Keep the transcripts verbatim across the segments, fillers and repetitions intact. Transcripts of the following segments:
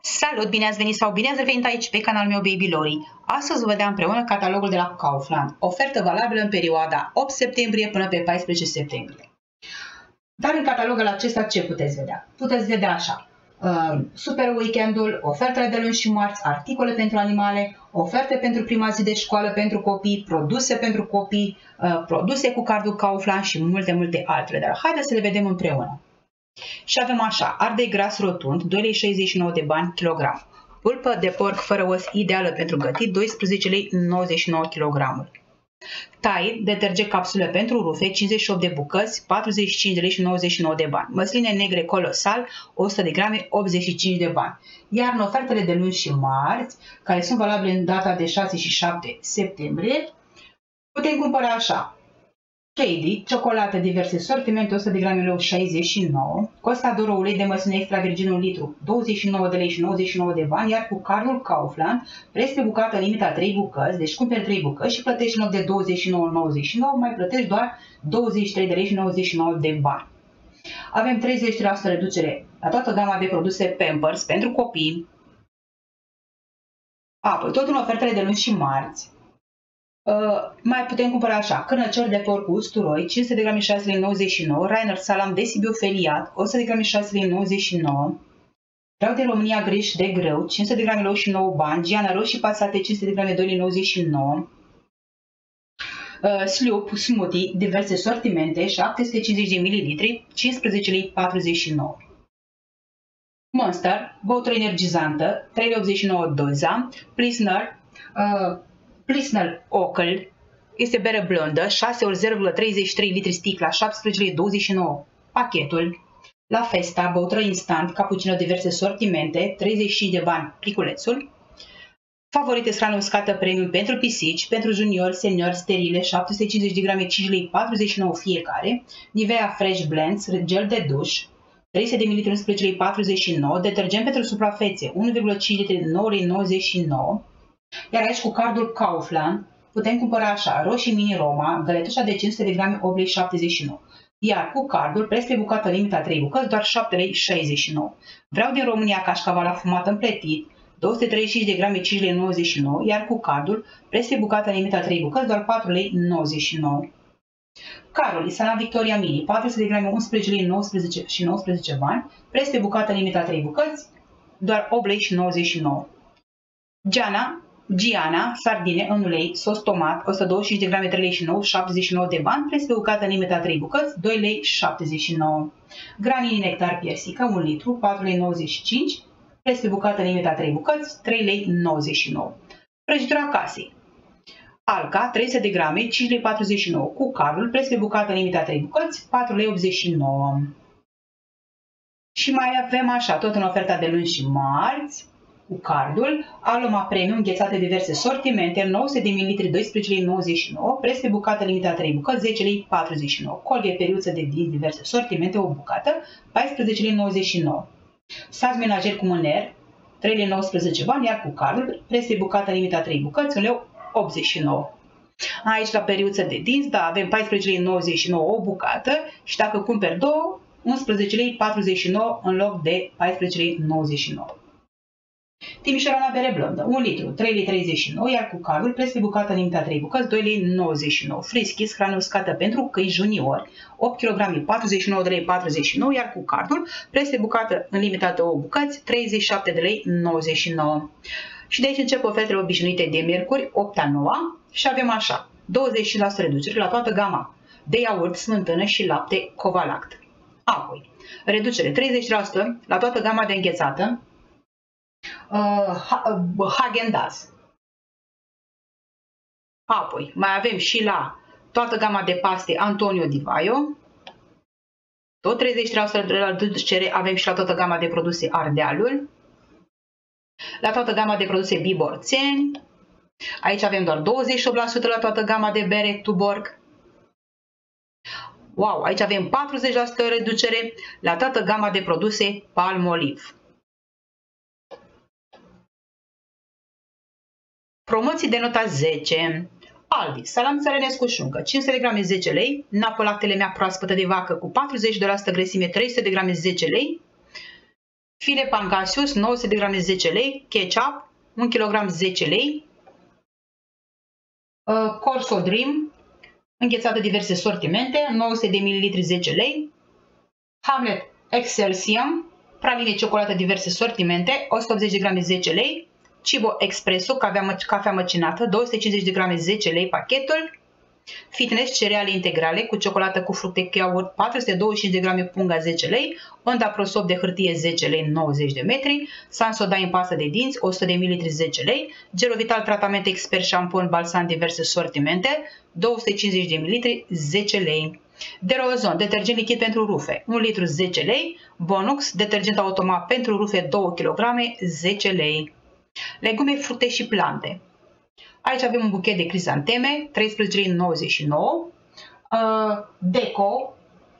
Salut, bine ați venit sau bine ați revenit aici pe canalul meu Baby Lori. Astăzi vă vedem împreună catalogul de la Kaufland, ofertă valabilă în perioada opt septembrie până pe paisprezece septembrie. Dar în catalogul acesta ce puteți vedea? Puteți vedea așa, uh, super weekendul, ofertele de luni și marți, articole pentru animale, oferte pentru prima zi de școală pentru copii, produse pentru copii, uh, produse cu cardul Kaufland și multe, multe altele. Dar haideți să le vedem împreună. Și avem așa, ardei gras rotund, doi lei șaizeci și nouă de bani kilogram. Pulpă de porc fără os ideală pentru gătit, doisprezece lei nouăzeci și nouă kilogramul. Tide, detergent capsule pentru rufe, cincizeci și opt de bucăți, patruzeci și cinci lei și nouăzeci și nouă de bani. Măsline negre colosal, o sută de grame, optzeci și cinci de bani. Iar în ofertele de luni și marți, care sunt valabile în data de șase și șapte septembrie, putem cumpăra așa. Cady, ciocolată diverse sortimente, o sută de grame, șaizeci și nouă, Costa d'Oro ulei de măsline extra virgin un litru, douăzeci și nouă de lei și nouăzeci și nouă de bani, iar cu cardul Kaufland, preț pe bucată limita trei bucăți, deci cumperi trei bucăți și plătești în loc de douăzeci și nouă nouăzeci și nouă, mai plătești doar douăzeci și trei de lei și nouăzeci și nouă de bani. Avem treizeci la sută reducere la toată gama de produse Pampers pentru copii. Apoi, tot în ofertele de luni și marți, Uh, mai putem cumpăra așa, cărnăciori de porc cu usturoi, cinci sute de grame, șase lei nouăzeci și nouă, Rainer salam de Sibiu feliat, o sută de grame, șase lei nouăzeci și nouă, Vreau de România greș de grâu, cinci sute de grame, nouăzeci și nouă bani, Giana roșii pasate, cinci sute de grame, doi lei nouăzeci și nouă, uh, Sloop smoothie, diverse sortimente, șapte sute cincizeci de mililitri, cincisprezece lei patruzeci și nouă. Monster, băutură energizantă, trei lei optzeci și nouă doza, Pilsner, uh, Pilsner Ockel, este bere blondă, șase ori zero virgulă treizeci și trei litri sticla, șaptesprezece lei douăzeci și nouă pachetul. La Festa, băutură instant, cappuccino diverse sortimente, treizeci și cinci de bani pliculețul. Favorite hrană uscată premium pentru pisici, pentru juniori, seniori, sterile, șapte sute cincizeci de grame, cinci lei patruzeci și nouă fiecare. Nivea Fresh Blends, gel de duș, trei sute de mililitri, unsprezece lei patruzeci și nouă. Detergent pentru suprafețe, unu virgulă cinci litri, nouă lei nouăzeci și nouă. Iar aici cu cardul Kaufland putem cumpăra așa, roșii mini Roma, găletușa de cinci sute de grame, opt lei șaptezeci și nouă. Iar cu cardul, preț pe bucată limita trei bucăți, doar șapte lei șaizeci și nouă. Vreau din România cașcaval afumat împletit, două sute treizeci și cinci de grame, cinci lei nouăzeci și nouă, iar cu cardul, preț pe bucată limita trei bucăți, doar patru lei nouăzeci și nouă. Caroli, salam Victoria Mini, patru sute de grame, unsprezece lei nouăsprezece și nouăsprezece bani, preț pe bucată limita trei bucăți, doar opt lei și nouăzeci și nouă. Giana, Giana, sardine în ulei, sos tomat, o sută douăzeci și cinci de grame, trei lei și nouă, șaptezeci și nouă de bani, preț pe bucată limita trei bucăți, doi lei șaptezeci și nouă. Granini nectar piersică, un litru, patru lei nouăzeci și cinci, preț pe bucată limita trei bucăți, trei lei nouăzeci și nouă. Prăjitura casei. Alca, trei sute de grame, cinci lei patruzeci și nouă, cu cardul, preț pe bucată limita trei bucăți, patru lei optzeci și nouă. Și mai avem așa, tot în oferta de luni și marți, cu cardul, Aloma Premium, înghețate diverse sortimente, nouă sute de mililitri, doisprezece lei nouăzeci și nouă, preț pe bucată limita trei bucăți, zece lei patruzeci și nouă. Colghe periuță de dinți, diverse sortimente, o bucată, paisprezece lei nouăzeci și nouă. Sac menajer cu mâner, trei lei nouăsprezece bani, iar cu cardul, preț pe bucată limita trei bucăți, un lei optzeci și nouă. Aici la periuță de dinți, da, avem paisprezece lei nouăzeci și nouă o bucată și dacă cumperi două, unsprezece lei patruzeci și nouă în loc de paisprezece lei nouăzeci și nouă. Timișoara bere blondă, un litru, trei lei treizeci și nouă, iar cu cardul, preț pe bucată limita trei bucăți, doi lei nouăzeci și nouă. Friskies, hrană uscată pentru câini juniori, opt kilograme, patruzeci și nouă de lei patruzeci și nouă, iar cu cardul, preț pe bucată în limitată o bucăți, treizeci și șapte de lei nouăzeci și nouă. Și de aici încep ofertele obișnuite de miercuri, opt a noua, și avem așa, douăzeci la sută reducere la toată gama de iaurt, smântână și lapte Covalact. Apoi, reducere treizeci la sută la toată gama de înghețată, Uh, Häagen-Dazs. Apoi, mai avem și la toată gama de paste Antonio Di Vaio. Tot treizeci la sută la reducere avem și la toată gama de produse Ardealul. La toată gama de produse Biborțeni. Aici avem doar douăzeci și opt la sută la toată gama de bere Tuborg. Wow, aici avem patruzeci la sută reducere la toată gama de produse Palmolive. Promoții de nota zece. Aldi, salam țărănesc cu șuncă, cinci sute de grame zece lei, napă lactele mea proaspătă de vacă cu patruzeci la sută grăsime, trei sute de grame zece lei, File pangasius, nouă sute de grame, zece lei. Ketchup, un kilogram, zece lei. Uh, Corso Dream, înghețată diverse sortimente, nouă sute de mililitri, zece lei. Hamlet Excelsior, praline ciocolată diverse sortimente, o sută optzeci de grame, zece lei. Cibo Expresso, cafea, cafea măcinată, două sute cincizeci de grame, zece lei pachetul. Fitness, cereale integrale cu ciocolată cu fructe yaurt, patru sute douăzeci și cinci de grame, punga, zece lei. Onda Prosop de hârtie, zece lei, nouăzeci de metri. Sensodyne pastă de dinți, o sută de mililitri, zece lei. Gerovital tratament expert șampon balsam diverse sortimente, două sute cincizeci de mililitri, zece lei. Derozon, detergent lichid pentru rufe, un litru, zece lei. Bonux, detergent automat pentru rufe, două kilograme, zece lei. Legume, fructe și plante. Aici avem un buchet de crizanteme, treisprezece lei nouăzeci și nouă. Uh, deco,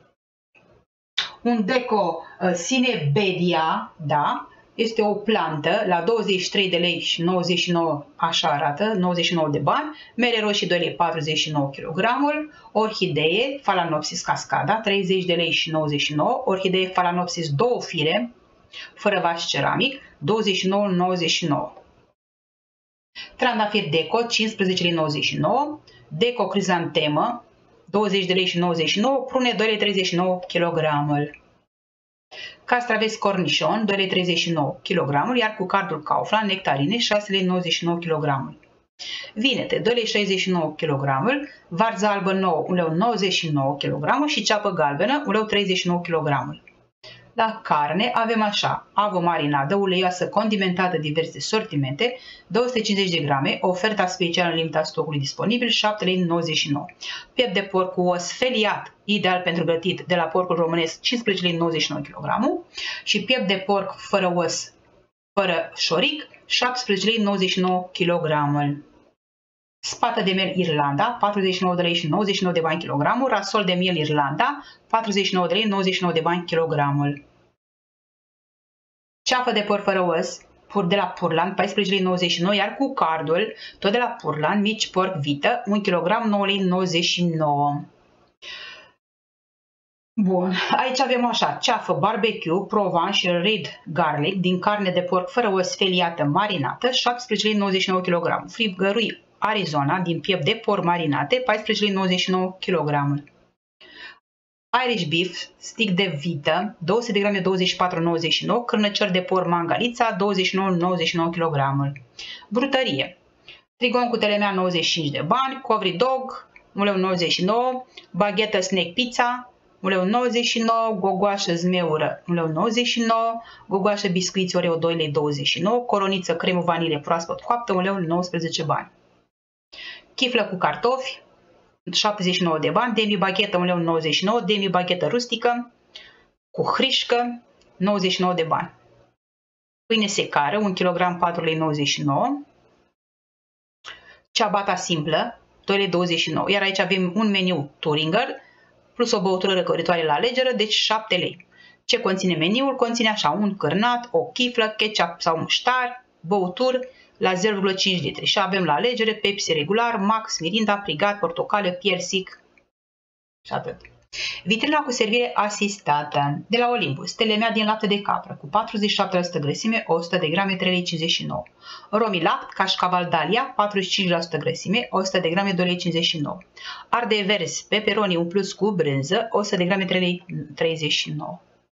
un deco uh, Cinebedia, da, este o plantă la douăzeci și trei de lei și nouăzeci și nouă, așa arată, nouăzeci și nouă de bani. Mere roșii, doi lei patruzeci și nouă kilogramul. Orhidee, Phalaenopsis cascada, treizeci de lei și nouăzeci și nouă. Orhidee Phalaenopsis, două fire, fără vas ceramic, douăzeci și nouă nouăzeci și nouă. Trandafir Deco, cincisprezece lei nouăzeci și nouă. Deco Crizantemă, douăzeci de lei și nouăzeci și nouă. Prune, doi lei treizeci și nouă kilogramul. Castraveți Cornișon, doi lei treizeci și nouă kilogramul, iar cu cardul Kaufland Nectarine, șase lei nouăzeci și nouă kilogramul. Vinete, doi lei șaizeci și nouă kilogramul. Varză albă nouă, un leu nouăzeci și nouă kilogramul și ceapă galbenă, un leu treizeci și nouă kilogramul. La carne avem așa, avă marinadă, uleioasă, condimentată, diverse sortimente, două sute cincizeci de grame, oferta specială în limita stocului disponibil, șapte lei nouăzeci și nouă. Piept de porc cu os feliat, ideal pentru gătit, de la porcul românesc, cincisprezece lei nouăzeci și nouă kilogramul. Și piept de porc fără os, fără șoric, șaptesprezece lei nouăzeci și nouă kilogramul. Spată de miel Irlanda, patruzeci și nouă de lei și nouăzeci și nouă de bani kilogramul. Rasol de miel Irlanda, patruzeci și nouă de lei, nouăzeci și nouă de bani kilogramul. Ceafă de porc fără os, pur de la Purland, paisprezece lei nouăzeci și nouă, iar cu cardul, tot de la Purland, mici porc vită, un kilogram, nouă lei nouăzeci și nouă. Bun, aici avem așa, ceafă barbecue, Provence Red Garlic, din carne de porc fără os feliată marinată, șaptesprezece lei nouăzeci și nouă kilogramul. Frigărui Arizona, din piept de porc marinate, paisprezece lei nouăzeci și nouă kilogramul. Irish Beef, stick de vită, două sute de grame, douăzeci și patru lei nouăzeci și nouă, cârnăcior de porc Mangalița, douăzeci și nouă lei nouăzeci și nouă kilogramul. Brutărie, trigon cu telemea, nouăzeci și cinci de bani, Covri Dog, un leu nouăzeci și nouă, baghetă Snack Pizza, un leu nouăzeci și nouă, gogoașă zmeură, un leu nouăzeci și nouă, gogoașă biscuiți Oreo, doi lei douăzeci și nouă, coroniță cremă vanilie proaspăt coaptă, un leu nouăsprezece bani. Chiflă cu cartofi, șaptezeci și nouă de bani, demi baghetă, un leu nouăzeci și nouă, demi baghetă rustică, cu hrișcă, nouăzeci și nouă de bani. Pâine secară, un kilogram, patru lei nouăzeci și nouă. Ciabata simplă, doi lei douăzeci și nouă. Iar aici avem un meniu Thuringer, plus o băutură răcoritoare la alegeră, deci șapte lei. Ce conține meniul? Conține așa, un cârnat, o chiflă, ketchup sau muștar, băuturi la zero virgulă cinci litri. Și avem la alegere Pepsi regular, Max, Mirinda, Prigat, portocală, piersic și atât. Vitrina cu servire asistată de la Olympus, telemea din lapte de capră cu patruzeci și șapte la sută grăsime, o sută de grame, trei lei cincizeci și nouă. Romilact, cașcaval Dalia, patruzeci și cinci la sută grăsime, o sută de grame, doi lei cincizeci și nouă. Ardei verzi, peperoni un plus cu brânză, o sută de grame, trei lei treizeci și nouă.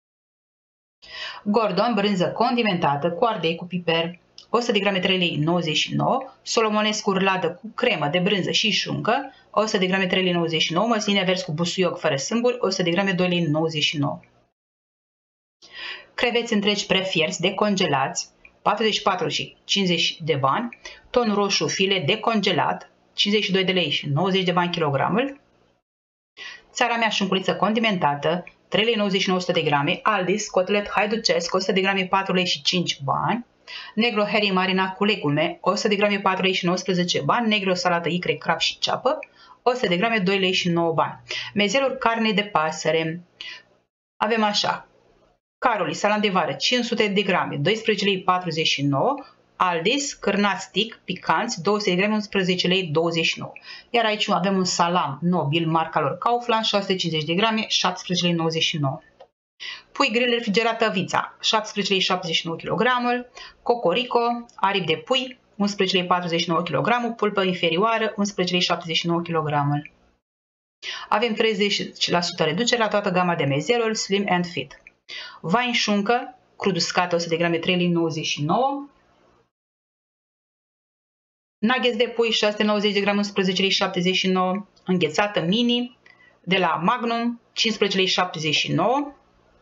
Gordon, brânză condimentată cu ardei cu piper, o sută de grame, trei lei nouăzeci și nouă, Solomonescu urladă cu cremă de brânză și șuncă, o sută de grame, trei lei nouăzeci și nouă, măsline vers cu busuioc fără sâmburi, o sută de grame, doi lei nouăzeci și nouă. Creveți întregi prefierți decongelați, patruzeci și patru și cincizeci de bani, ton roșu file decongelat, cincizeci și doi de lei și nouăzeci de bani kilogramul. Țara mea șunculiță condimentată, trei lei nouăzeci și nouă, o sută de grame, Aldis, cotlet haiducesc, o sută de grame, patru lei și cinci bani. Negro herring marinat cu legume, o sută de grame, patru lei și nouăsprezece bani. Negro salată icre, crab și ceapă, o sută de grame, doi lei și nouă bani. Mezeluri carne de pasăre. Avem așa. Caroli, salam de vară, cinci sute de grame, doisprezece lei patruzeci și nouă. Aldis, cârnați stick, picanți, două sute de grame, unsprezece lei douăzeci și nouă. Iar aici avem un salam nobil, marca lor Kaufland, șase sute cincizeci de grame, șaptesprezece lei nouăzeci și nouă. Pui grill refrigerat Vița, șaptesprezece lei șaptezeci și nouă kilogramul. Cocorico, aripi de pui, unsprezece lei patruzeci și nouă kilogramul. Pulpă inferioară, unsprezece lei șaptezeci și nouă kilogramul. Avem treizeci la sută reducere la toată gama de mezeluri Slim and Fit. Vai în șuncă, crud uscat o sută de grame, trei lei nouăzeci și nouă. Nuggets de pui, șase sute nouăzeci de grame, unsprezece lei șaptezeci și nouă. Înghețată mini de la Magnum, cincisprezece lei șaptezeci și nouă.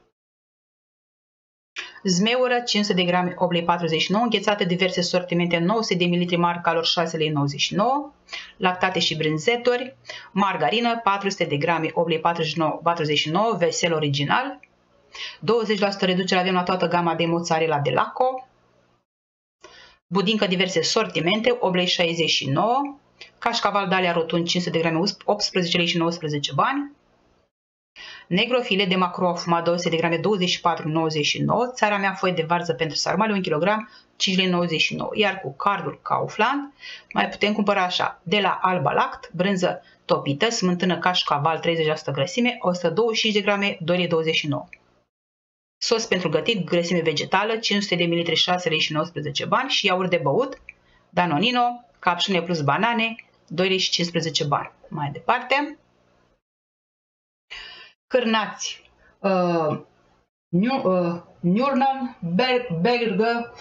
Zmeură, cinci sute de grame, opt lei patruzeci și nouă. Înghețată diverse sortimente, nouă sute de mililitri marca lor, șase lei nouăzeci și nouă. Lactate și brânzeturi. Margarină, patru sute de grame, opt lei patruzeci și nouă. Vesel original. douăzeci la sută reducere avem la toată gama de mozzarella de Laco. Budincă diverse sortimente, opt lei șaizeci și nouă. Cașcaval Dalia rotund, cinci sute de grame, optsprezece lei și nouăsprezece bani. Negrofile de macro afumat, două sute de grame, douăzeci și patru lei nouăzeci și nouă. Țara mea foi de varză pentru sarmale, un kilogram, cinci lei nouăzeci și nouă. Iar cu cardul Kaufland mai putem cumpăra așa, de la Alba Lact, brânză topită, smântână cașcaval, treizeci la sută grăsime, o sută douăzeci și cinci de grame, doi lei douăzeci și nouă. Sos pentru gătit, grăsime vegetală, cinci sute de mililitri, șase lei și nouăsprezece bani. Și iaurt de băut, Danonino, capșune plus banane, doi lei și cincisprezece bani. Mai departe, cârnați uh, uh, Nürnberger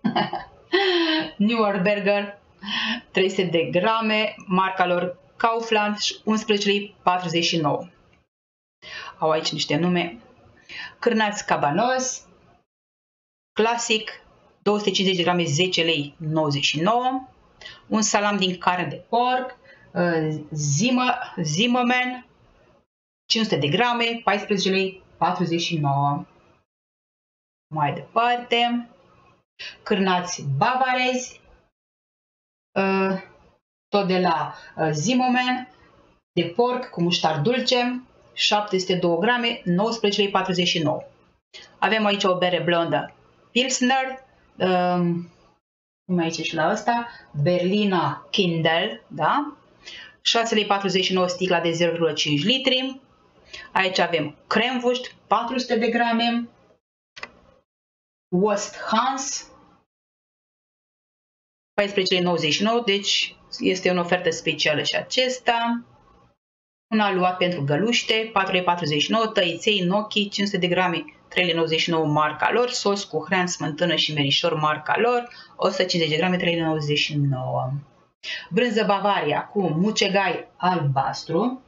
Nürnberger trei sute de grame, marca lor Kaufland, unsprezece lei patruzeci și nouă. Au aici niște nume. Cârnați cabanos clasic, două sute cincizeci de grame, zece lei nouăzeci și nouă. Un salam din carne de porc, uh, Zimmerman, cinci sute de grame, paisprezece lei patruzeci și nouă. Mai departe, cârnați bavarezi, uh, tot de la uh, Zimmerman, de porc cu muștar dulce, șapte sute doi grame, nouăsprezece lei patruzeci și nouă. Avem aici o bere blondă Pilsner, um, cum aici și la asta, Berlina Kindle, da? șase lei patruzeci și nouă sticla de zero virgulă cinci litri. Aici avem cremvuști, patru sute de grame, West Hans, paisprezece lei nouăzeci și nouă, deci este o ofertă specială și acesta. Un aluat pentru găluște, patru lei patruzeci și nouă, tăiței Noki, cinci sute de grame, trei lei nouăzeci și nouă, marca lor, sos cu hrean, smântână și merișor, marca lor, o sută cincizeci de grame, trei lei nouăzeci și nouă. Brânză Bavaria cu mucegai albastru,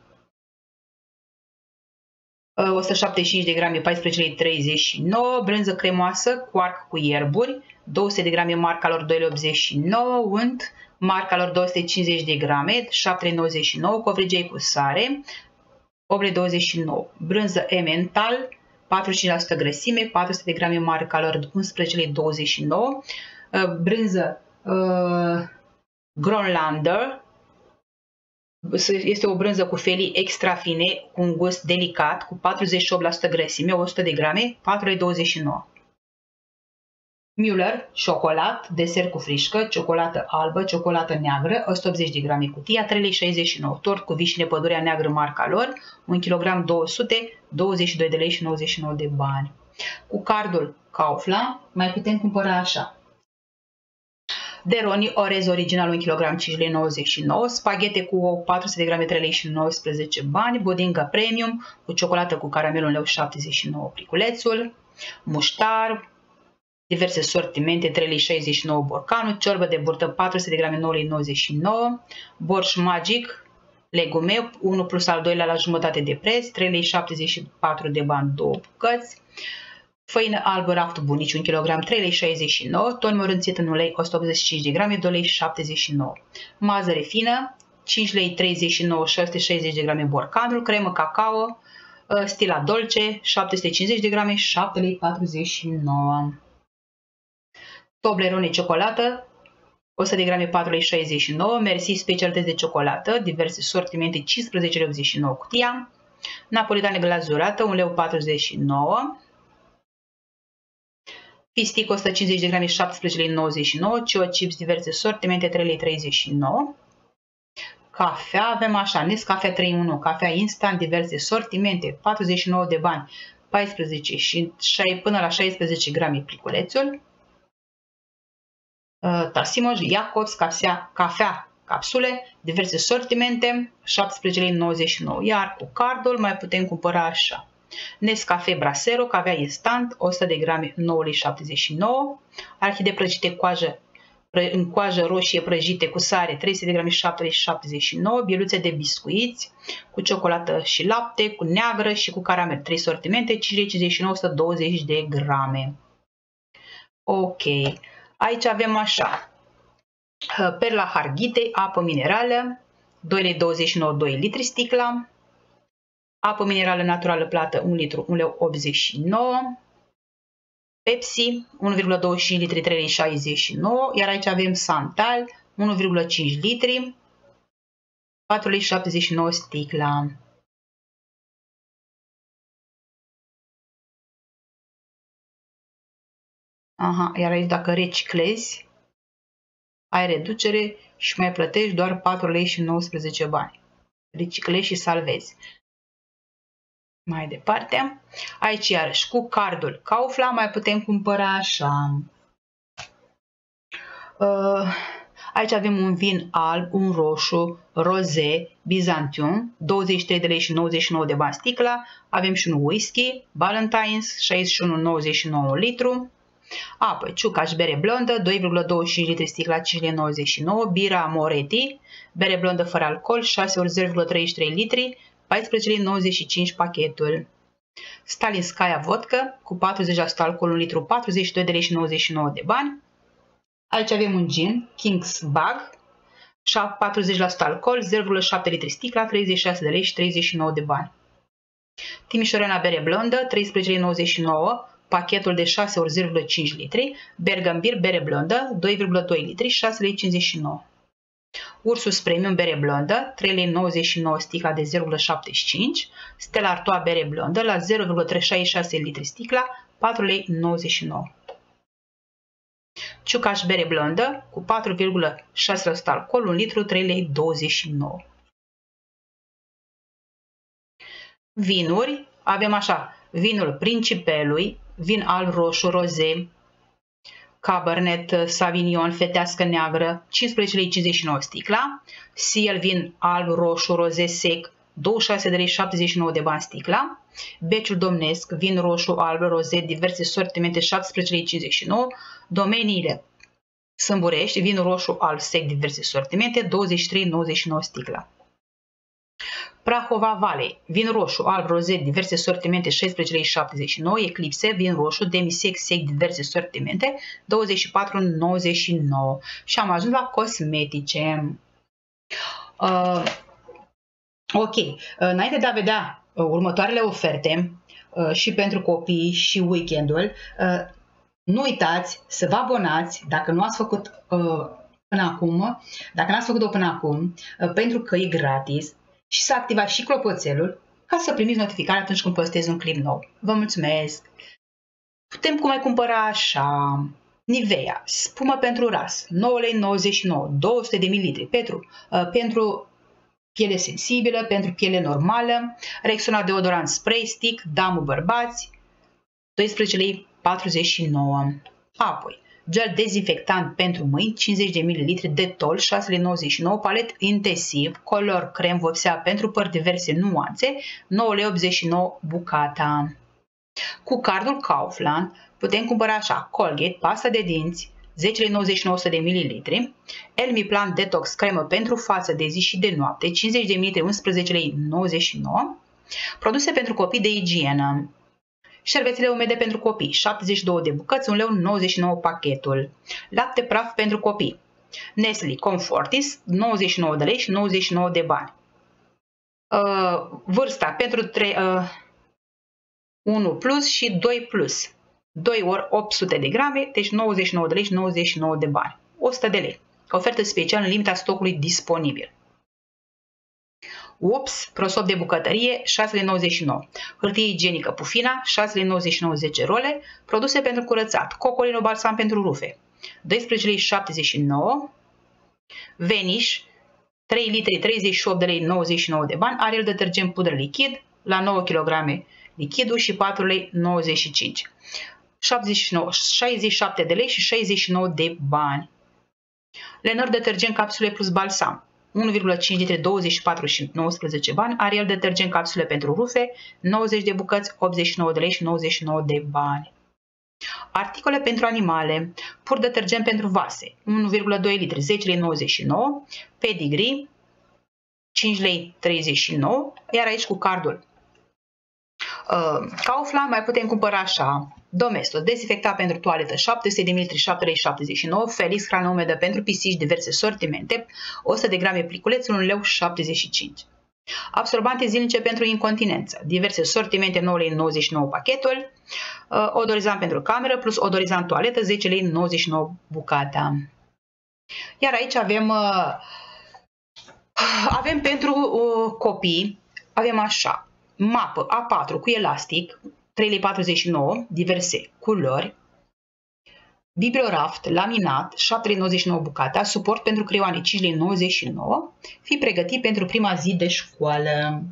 o sută șaptezeci și cinci de grame, paisprezece lei treizeci și nouă. Brânză cremoasă, quark cu ierburi, două sute de grame, marca lor, doi lei optzeci și nouă. Unt, marca lor, două sute cincizeci de grame, șapte lei nouăzeci și nouă. Covrigei cu sare, opt lei douăzeci și nouă. Brânză Emmental, patruzeci și cinci la sută grăsime, patru sute de grame, marca lor, unsprezece lei douăzeci și nouă. Brânză uh, Gronlander, este o brânză cu felii extra fine, cu un gust delicat, cu patruzeci și opt la sută grăsime, o sută de grame, patru lei douăzeci și nouă. Müller, ciocolat, desert cu frișcă, ciocolată albă, ciocolată neagră, o sută optzeci de grame cutia, trei lei șaizeci și nouă. Tort cu vișine pădurea neagră, marca lor, un kilogram două sute, douăzeci și doi de lei și nouăzeci și nouă de bani. Cu cardul Kaufland mai putem cumpăra așa: Deroni orez original, un kilogram, cinci lei nouăzeci și nouă. Spaghete cu ou, patru sute de grame, trei lei și nouăsprezece bani. Budincă premium cu ciocolată cu caramel, un leu șaptezeci și nouă pliculețul. Muștar, diverse sortimente, trei lei șaizeci și nouă borcanul. Ciorbă de burtă, patru sute de grame, nouă lei nouăzeci și nouă. Borș magic, legume, unul plus al doilea la jumătate de preț, trei lei șaptezeci și patru de bani, două bucăți. Făină albă raft bunici, un kilogram, trei lei șaizeci și nouă. Ton mărunțit în ulei, o sută optzeci și cinci de grame, doi lei șaptezeci și nouă. Mazăre fină, cinci lei treizeci și nouă, șase sute șaizeci de grame borcanul. Cremă cacao, stila dolce, șapte sute cincizeci de grame, șapte lei patruzeci și nouă. Toblerone ciocolată, o sută de grame, patru lei șaizeci și nouă. Merci specialități de ciocolată, diverse sortimente, cincisprezece lei optzeci și nouă cutia. Napolitane glazurată, un leu patruzeci și nouă. Pistic, o sută cincizeci de grame, șaptesprezece lei nouăzeci și nouă. Cio chips, diverse sortimente, trei lei treizeci și nouă. Cafea, avem așa, Nescafea trei în unu, cafea instant, diverse sortimente, patruzeci și nouă de bani. paisprezece și până la șaisprezece grame pliculețul. Tassimo, Jacobs, cafea, cafea, capsule, diverse sortimente, șaptesprezece lei nouăzeci și nouă. Iar cu cardul mai putem cumpăra așa. Nescafe Brasero, cafea instant, o sută de grame, nouă lei șaptezeci și nouă. Arhide prăjite coajă, în coajă roșie prăjite cu sare, trei sute de grame, șapte lei șaptezeci și nouă. Bieluțe de biscuiți cu ciocolată și lapte, cu neagră și cu caramel. trei sortimente, cinci lei cincizeci și nouă, o sută douăzeci de grame. Ok. Aici avem așa. Perla Harghitei, apă minerală, doi lei douăzeci și nouă, doi litri sticla. Apă minerală naturală plată, un litru, un lei optzeci și nouă. Pepsi, unu virgulă douăzeci și cinci litri, trei lei șaizeci și nouă. Iar aici avem Santal, unu virgulă cinci litri, patru lei șaptezeci și nouă sticla. Aha, iar aici dacă reciclezi, ai reducere și mai plătești doar patru lei și nouăsprezece bani. Reciclezi și salvezi. Mai departe, aici iarăși cu cardul Kaufland mai putem cumpăra așa. Uh, aici avem un vin alb, un roșu, roze, Byzantium, douăzeci și trei de lei și nouăzeci și nouă de bani sticla. Avem și un whisky, Ballantine's, șaizeci și unu nouăzeci și nouă litru. Apoi, ciucaș bere blondă, doi virgulă douăzeci și cinci litri sticla, cinci lei nouăzeci și nouă. Bira Moretti, bere blondă fără alcool, șase ori zero virgulă treizeci și trei litri, paisprezece lei nouăzeci și cinci pachetul. Stalinskaya vodka cu patruzeci la sută alcool, un litru, patruzeci și doi de lei și nouăzeci și nouă de bani. Aici avem un gin, King's Bag, patruzeci la sută alcool, zero virgulă șapte litri sticla, treizeci și șase de lei și treizeci și nouă de bani. Timișorena bere blondă, treisprezece lei nouăzeci și nouă, pachetul de șase ori zero virgulă cinci litri. Bergambir bere blondă, doi virgulă doi litri, șase lei cincizeci și nouă. Ursus Premium bere blondă, trei lei nouăzeci și nouă sticla de zero virgulă șaptezeci și cinci. Stella Artois bere blondă la zero virgulă treizeci și șase litri sticla, patru lei nouăzeci și nouă. Ciucaș bere blondă cu patru virgulă șase la sută alcool, un litru, trei lei douăzeci și nouă. Vinuri, avem așa, vinul Principelui, vin alb, roșu, roze, Cabernet Sauvignon, fetească neagră, cincisprezece lei cincizeci și nouă sticla. Ciel, vin alb, roșu, roze sec, douăzeci și șase de lei șaptezeci și nouă de bani sticla. Beciul Domnesc, vin roșu, alb, roze, diverse sortimente, șaptesprezece lei cincizeci și nouă. Domeniile Sâmburești, vin roșu, alb, sec, diverse sortimente, douăzeci și trei nouăzeci și nouă sticla. Prahova Valley, vin roșu, alb, roze, diverse sortimente, șaisprezece lei șaptezeci și nouă. Eclipse, vin roșu, demisec, sec, diverse sortimente, douăzeci și patru nouăzeci și nouă. Și am ajuns la cosmetice. Uh, ok, uh, înainte de a vedea uh, următoarele oferte uh, și pentru copii și weekendul, uh, nu uitați să vă abonați dacă nu ați făcut uh, până acum, dacă n-ați făcut-o până acum, uh, pentru că e gratis. Și să activați și clopoțelul ca să primiți notificarea atunci când postez un clip nou. Vă mulțumesc! Putem cum mai cumpăra așa, Nivea, spumă pentru ras, nouă lei nouăzeci și nouă, două sute de mililitri, pentru, uh, pentru piele sensibilă, pentru piele normală, Rexona deodorant spray stick, damă bărbați, doisprezece lei patruzeci și nouă. Apoi, gel dezinfectant pentru mâini, cincizeci de mililitri, Dettol, șase lei nouăzeci și nouă, palet intensiv, color crem vopsea pentru păr diverse nuanțe, nouă lei optzeci și nouă bucata. Cu cardul Kaufland putem cumpăra așa, Colgate, pasta de dinți, zece lei nouăzeci și nouă de mililitri, Elmiplan Detox, cremă pentru față de zi și de noapte, cincizeci de mililitri, unsprezece lei nouăzeci și nouă, produse pentru copii de igienă. Șervețele umede pentru copii, șaptezeci și două de bucăți, un leu nouăzeci și nouă pachetul. Lapte praf pentru copii. Nestle Comfortis, nouăzeci și nouă de lei și nouăzeci și nouă de bani. Uh, vârsta pentru trei, uh, unu plus și doi plus. doi ori opt sute de grame, deci nouăzeci și nouă de lei și nouăzeci și nouă de bani. o sută de lei. Ofertă specială în limita stocului disponibil. Ups, prosop de bucătărie, șase lei nouăzeci și nouă. Hârtie igienică Pufina, șase lei nouăzeci și nouă zece role. Produse pentru curățat, Cocolino balsam pentru rufe, doisprezece lei șaptezeci și nouă. Vanish, trei litri, treizeci și opt de lei nouăzeci și nouă de bani. Ariel detergent pudră lichid, la nouă kilograme, lichidul și patru lei nouăzeci și cinci. șaptezeci și nouă, șaizeci și șapte de lei și șaizeci și nouă de bani. Lenor detergent capsule plus balsam, unu virgulă cinci litri, douăzeci și patru și nouăsprezece bani. Ariel detergent capsule pentru rufe, nouăzeci de bucăți, optzeci și nouă de lei și nouăzeci și nouă de bani. Articole pentru animale, pur detergent pentru vase, unu virgulă doi litri, zece lei nouăzeci și nouă, pedigree, cinci lei treizeci și nouă, iar aici cu cardul uh, Kaufland mai putem cumpăra așa: Domestos, dezinfectat pentru toaletă, șapte sute de mililitri, șapte lei șaptezeci și nouă, Felix, hrană umedă pentru pisici, diverse sortimente, o sută de grame pliculeț, un leu șaptezeci și cinci. Absorbante zilnice pentru incontinență, diverse sortimente, nouă lei nouăzeci și nouă pachetul, uh, odorizant pentru cameră plus odorizant toaletă, zece lei nouăzeci și nouă bucata. Iar aici avem, uh, avem pentru uh, copii, avem așa: mapă A patru cu elastic, trei lei patruzeci și nouă, diverse culori, biblioraft laminat, șapte lei nouăzeci și nouă bucata, suport pentru creioane, cinci lei nouăzeci și nouă, fi pregătit pentru prima zi de școală.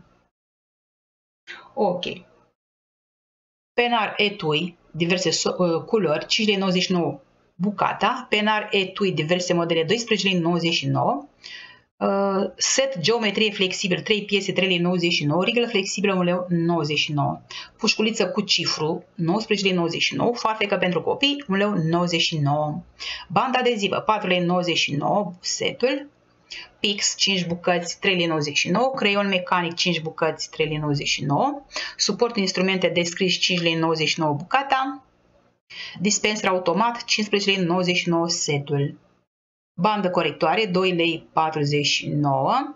Ok. Penar etui, diverse uh, culori, cinci lei nouăzeci și nouă bucata, penar etui, diverse modele, doisprezece lei nouăzeci și nouă, Uh, set geometrie flexibil, trei piese, trei lei nouăzeci și nouă, riglă flexibilă, un leu nouăzeci și nouă, pușculiță cu cifru, nouăsprezece lei nouăzeci și nouă, farfecă pentru copii, un leu nouăzeci și nouă, bandă adezivă, patru lei nouăzeci și nouă, setul, Pix, cinci bucăți, trei lei nouăzeci și nouă, creion mecanic, cinci bucăți, trei lei nouăzeci și nouă, suport instrumente de scris, cinci lei nouăzeci și nouă bucata, dispenser automat, cincisprezece lei nouăzeci și nouă setul. Bandă corectoare, doi lei patruzeci și nouă.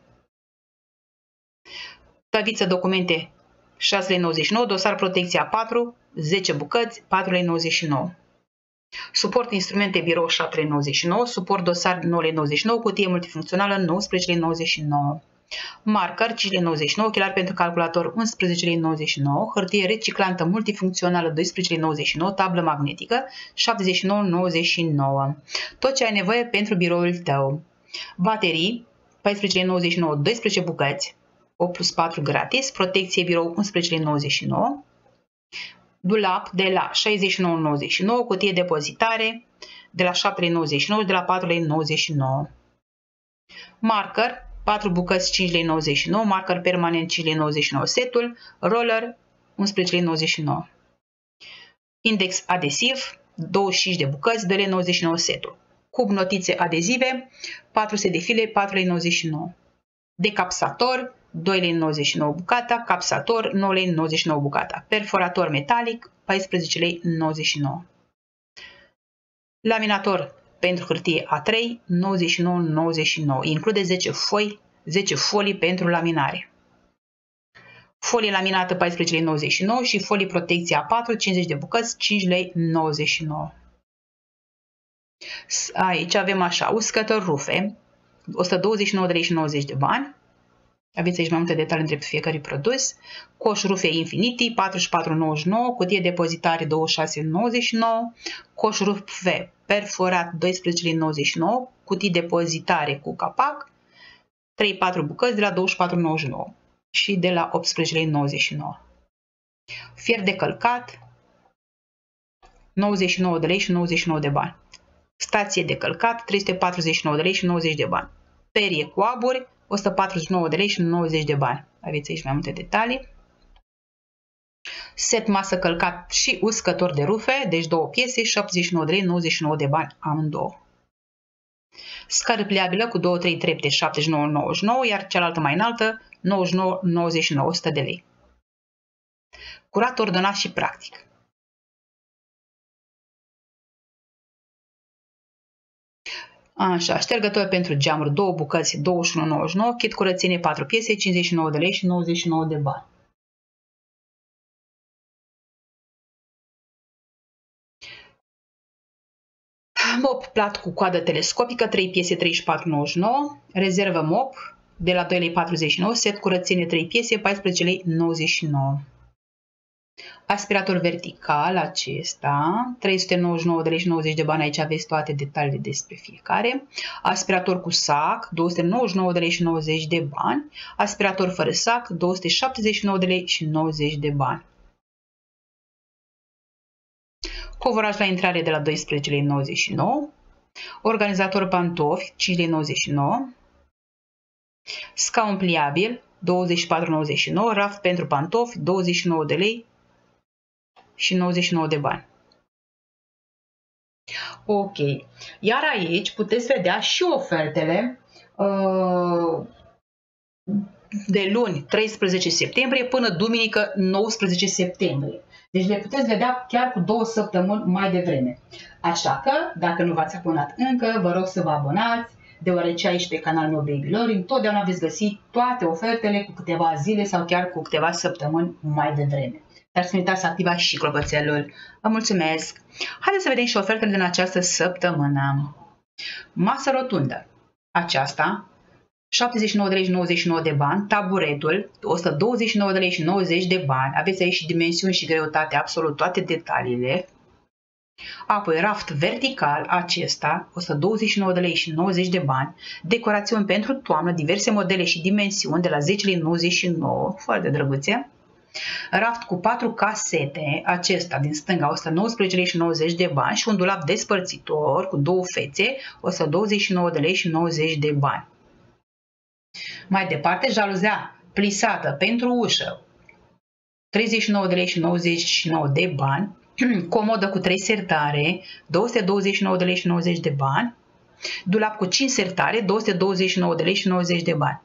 Tăviță documente, șase lei nouăzeci și nouă. Dosar protecție A patru, zece bucăți, patru lei nouăzeci și nouă. Suport instrumente birou, șapte lei nouăzeci și nouă. Suport dosar, nouă lei nouăzeci și nouă. Cutie multifuncțională, nouăsprezece lei nouăzeci și nouă. Marker, cinci lei nouăzeci și nouă. Ochelari pentru calculator, unsprezece lei nouăzeci și nouă. Hârtie reciclantă multifuncțională, doisprezece lei nouăzeci și nouă. Tablă magnetică, șaptezeci și nouă nouăzeci și nouă. Tot ce ai nevoie pentru biroul tău. Baterii, paisprezece lei nouăzeci și nouă, doisprezece bucăți, opt plus patru gratis. Protecție birou, unsprezece lei nouăzeci și nouă. Dulap de la șaizeci și nouă nouăzeci și nouă. Cutie depozitare de la șapte lei nouăzeci și nouă și de la patru lei nouăzeci și nouă. Marker, patru bucăți, cinci lei nouăzeci și nouă, marker permanent, cinci lei nouăzeci și nouă setul, roller, unsprezece lei nouăzeci și nouă. Index adesiv, douăzeci și cinci de bucăți, doi lei nouăzeci și nouă setul. Cub notițe adezive, patru sute de file, patru lei nouăzeci și nouă. Decapsator, doi lei nouăzeci și nouă bucata, capsator, nouă lei nouăzeci și nouă bucata. Perforator metalic, paisprezece lei nouăzeci și nouă. Laminator pentru hârtie A trei, nouăzeci și nouă nouăzeci și nouă. Include zece foi, zece folii pentru laminare. Folie laminată, paisprezece lei nouăzeci și nouă și folii protecție A patru, cincizeci de bucăți, cinci lei nouăzeci și nouă. Aici avem așa: uscător rufe, o sută douăzeci și nouă de lei și nouăzeci de bani. Aveți aici mai multe detalii între fiecare produs. Coș rufe Infinity, patruzeci și patru nouăzeci și nouă, cutie depozitare douăzeci și șase nouăzeci și nouă, coș rufe perforat doisprezece lei nouăzeci și nouă, cutii depozitare cu capac, trei patru bucăți de la douăzeci și patru nouăzeci și nouă și de la optsprezece lei nouăzeci și nouă. Fier de călcat, nouăzeci și nouă de lei și nouăzeci și nouă de bani. Stație de călcat, trei sute patruzeci și nouă de lei și nouăzeci de bani. Perie cu aburi, o sută patruzeci și nouă de lei și nouăzeci de bani. Aveți aici mai multe detalii. Set masă călcat și uscător de rufe, deci două piese, șaptezeci și nouă de lei, nouăzeci și nouă de bani amândouă. Scară pliabilă cu două trei trepte, șaptezeci și nouă nouăzeci și nouă, iar cealaltă mai înaltă, nouăzeci și nouă nouăzeci și nouă, o sută de lei. Curat, ordonat și practic. Așa, ștergător pentru geamuri, două bucăți, douăzeci și unu nouăzeci și nouă, kit curățenie patru piese, cincizeci și nouă de lei și nouăzeci și nouă de bani. Mop plat cu coadă telescopică, trei piese, treizeci și patru nouăzeci și nouă, rezervă mop de la doi lei patruzeci și nouă, set curățenie trei piese, paisprezece lei nouăzeci și nouă. Aspirator vertical acesta, trei sute nouăzeci și nouă de lei și nouăzeci de bani, aici aveți toate detaliile despre fiecare. Aspirator cu sac, două sute nouăzeci și nouă de lei și nouăzeci de bani. Aspirator fără sac, două sute șaptezeci și nouă de lei și nouăzeci de bani. Covoraj la intrare de la doisprezece lei nouăzeci și nouă. Organizator pantofi, cinci lei nouăzeci și nouă. Scaun pliabil, douăzeci și patru lei nouăzeci și nouă. Raft pentru pantofi, douăzeci și nouă de lei și nouăzeci și nouă de bani. Ok. Iar aici puteți vedea și ofertele uh, de luni treisprezece septembrie până duminică nouăsprezece septembrie. Deci le puteți vedea chiar cu două săptămâni mai devreme. Așa că, dacă nu v-ați abonat încă, vă rog să vă abonați, deoarece aici pe canalul meu Baby Lori întotdeauna veți găsi toate ofertele cu câteva zile sau chiar cu câteva săptămâni mai devreme. Dar să nu uitați să activați și clopoțelul. Vă mulțumesc! Haideți să vedem și ofertele din această săptămână. Masă rotundă. Aceasta, șaptezeci și nouă de lei și nouăzeci și nouă de bani. Taburetul, o sută douăzeci și nouă de lei și nouăzeci de bani. Aveți aici și dimensiuni și greutate, absolut toate detaliile. Apoi raft vertical acesta, o sută douăzeci și nouă de lei și nouăzeci de bani. Decorațiuni pentru toamnă, diverse modele și dimensiuni de la zece lei nouăzeci și nouă, foarte drăguțe. Raft cu patru casete, acesta din stânga, o sută nouăsprezece lei și nouăzeci de bani și un dulap despărțitor cu două fețe, o sută douăzeci și nouă de lei și nouăzeci de bani. Mai departe, jaluzea plisată pentru ușă, treizeci și nouă de lei și nouăzeci și nouă de bani. Comodă cu trei sertare, două sute douăzeci și nouă de lei și nouăzeci de bani. Dulap cu cinci sertare, două sute douăzeci și nouă de lei și nouăzeci de bani.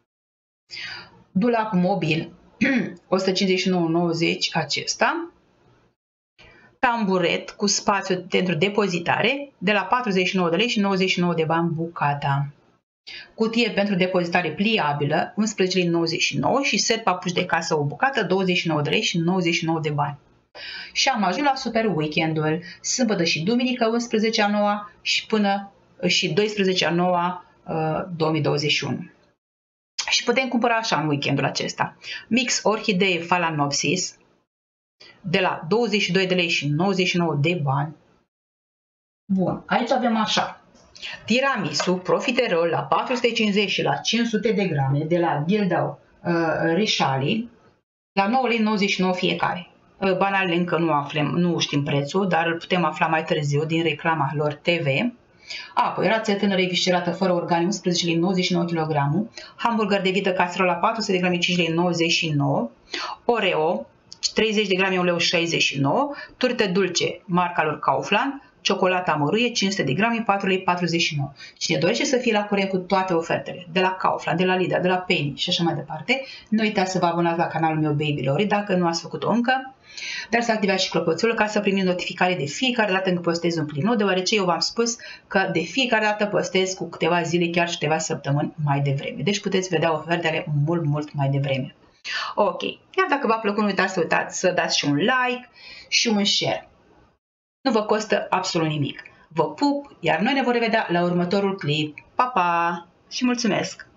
Dulap mobil, o sută cincizeci și nouă de lei și nouăzeci acesta. Tamburet cu spațiu pentru depozitare, de la patruzeci și nouă de lei și nouăzeci și nouă de bani bucata. Cutie pentru depozitare pliabilă, unsprezece lei nouăzeci și nouă și set papuci de casă o bucată, douăzeci și nouă de lei și nouăzeci și nouă de bani. Și am ajuns la super weekendul, sâmbătă și duminică, unsprezece a noua și până și doisprezece a noua două mii douăzeci și unu. Și putem cumpăra așa în weekendul acesta. Mix orhidee Phalaenopsis de la douăzeci și doi de lei și nouăzeci și nouă de bani. Bun, aici avem așa. Tiramisu profiterol la patru sute cincizeci și la cinci sute de grame de la Gildau uh, Rishali la nouă lei nouăzeci și nouă fiecare. Banalele încă nu aflăm, nu știm prețul, dar îl putem afla mai târziu din reclama lor T V. Apoi, rație tânără viscerată fără organe, unsprezece lei nouăzeci și nouă kilograme, hamburger de vită castrol la patru sute de grame, cinci lei nouăzeci și nouă, Oreo, treizeci de grame, un leu șaizeci și nouă, turte dulce, marca lor Kaufland, ciocolata măruie, cinci sute de grame, patru lei patruzeci și nouă. Cine dorește să fie la curent cu toate ofertele, de la Kaufland, de la Lidl, de la Penny și așa mai departe, nu uitați să vă abonați la canalul meu Baby Lori dacă nu ați făcut-o încă, dar să activați și clopoțelul ca să primiți notificare de fiecare dată când postez un prim nou, deoarece eu v-am spus că de fiecare dată postez cu câteva zile, chiar și câteva săptămâni mai devreme. Deci puteți vedea ofertele mult, mult mai devreme. Ok, iar dacă v-a plăcut, nu uitați să, uitați, să dați și un like și un share. Nu vă costă absolut nimic. Vă pup, iar noi ne vom revedea la următorul clip. Pa, pa! Și mulțumesc!